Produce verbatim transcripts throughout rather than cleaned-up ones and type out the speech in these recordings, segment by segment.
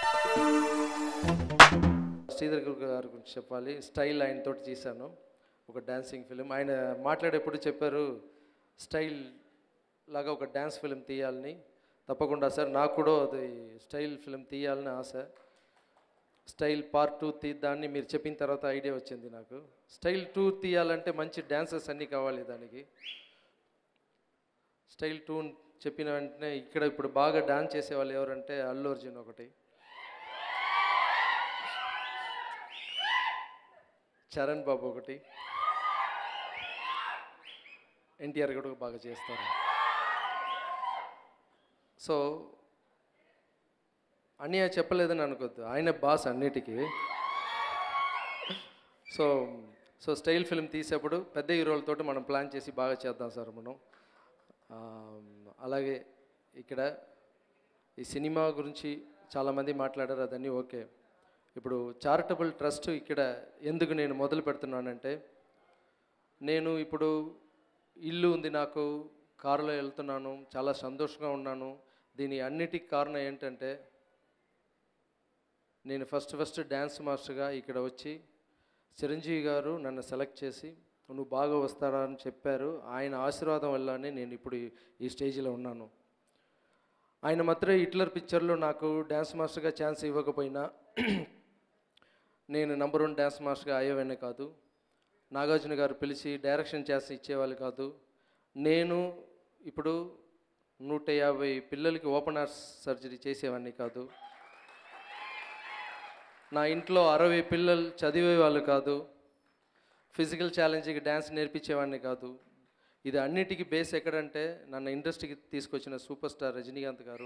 శ్రీధర్ గారి గురించి చెప్పాలి. స్టైల్ ఆయనతోటి చేశాను ఒక డాన్సింగ్ ఫిలిం. ఆయన మాట్లాడేప్పుడు చెప్పారు స్టైల్ లాగా ఒక డ్యాన్స్ ఫిలిం తీయాలని. తప్పకుండా సార్, నాకు కూడా అది స్టైల్ ఫిలిం తీయాలని ఆశ. స్టైల్ పార్ట్ టూ తీద్దాన్ని మీరు చెప్పిన తర్వాత ఐడియా వచ్చింది నాకు. స్టైల్ టూ తీయాలంటే మంచి డ్యాన్సర్స్ అన్నీ కావాలి దానికి. స్టైల్ టూ చెప్పిన వెంటనే ఇక్కడ ఇప్పుడు బాగా డాన్స్ చేసేవాళ్ళు ఎవరంటే అల్లు అర్జున్ ఒకటి, చరణ్ బాబు ఒకటి, ఎన్టీఆర్ కూడా బాగా చేస్తారు. సో అన్నయ్య చెప్పలేదని అనుకోద్దు, ఆయన బాస్ అన్నిటికీ. సో సో స్టైల్ ఫిల్మ్ తీసేప్పుడు పెద్ద హీరోలతో మనం ప్లాన్ చేసి బాగా చేద్దాం సార్ మనం. అలాగే ఇక్కడ ఈ సినిమా గురించి చాలామంది మాట్లాడారు, అదన్నీ ఓకే. ఇప్పుడు చారిటబుల్ ట్రస్ట్ ఇక్కడ ఎందుకు నేను మొదలు పెడుతున్నానంటే, నేను ఇప్పుడు ఇల్లు ఉంది నాకు, కారులో వెళ్తున్నాను, చాలా సంతోషంగా ఉన్నాను. దీని అన్నిటికీ కారణం ఏంటంటే, నేను ఫస్ట్ ఫస్ట్ డ్యాన్స్ మాస్టర్గా ఇక్కడ వచ్చి చిరంజీవి గారు నన్ను సెలెక్ట్ చేసి నువ్వు బాగా వస్తారా అని చెప్పారు. ఆయన ఆశీర్వాదం వల్లనే నేను ఇప్పుడు ఈ స్టేజ్లో ఉన్నాను. ఆయన మాత్రం హిట్లర్ పిక్చర్లో నాకు డ్యాన్స్ మాస్టర్గా ఛాన్స్ ఇవ్వకపోయినా నేను నంబర్ వన్ డ్యాన్స్ మాస్టర్గా అయ్యేవాడిని కాదు. నాగార్జున గారు పిలిచి డైరెక్షన్ ఛాన్స్ ఇచ్చేవాళ్ళు కాదు. నేను ఇప్పుడు నూట యాభై పిల్లలకి ఓపెన్ హార్ట్ సర్జరీ చేసేవాడిని కాదు. నా ఇంట్లో అరవై పిల్లలు చదివే వాళ్ళు కాదు. ఫిజికల్ ఛాలెంజ్కి డ్యాన్స్ నేర్పించేవాడిని కాదు. ఇది అన్నిటికీ బేస్ ఎక్కడంటే, నన్ను ఇండస్ట్రీకి తీసుకొచ్చిన సూపర్ స్టార్ రజనీకాంత్ గారు.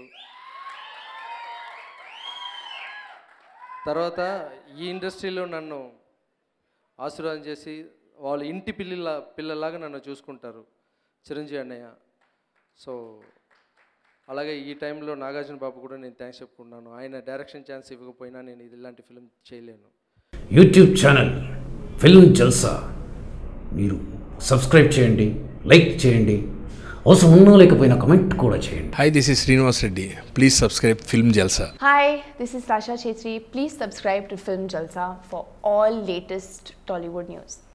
తర్వాత ఈ ఇండస్ట్రీలో నన్ను ఆశీర్వాదం చేసి వాళ్ళ ఇంటి పిల్లల పిల్లలాగా నన్ను చూసుకుంటారు చిరంజీవి అన్నయ్య. సో అలాగే ఈ టైంలో నాగార్జున బాబు కూడా నేను థ్యాంక్స్ చెప్పుకున్నాను. ఆయన డైరెక్షన్ ఛాన్స్ ఇవ్వకపోయినా నేను ఇది ఇలాంటి ఫిలిం చేయలేను. యూట్యూబ్ ఛానల్ ఫిల్మ్ జల్సా మీరు సబ్స్క్రైబ్ చేయండి, లైక్ చేయండి, అవసరం ఉన్నా లేకపోయినా కమెంట్ కూడా చేయండి. Hi, this is Srinivas Reddy. Please subscribe Film Jalsa. Hi, this is Rasha Chetri. Please subscribe to Film Jalsa for all latest Tollywood news.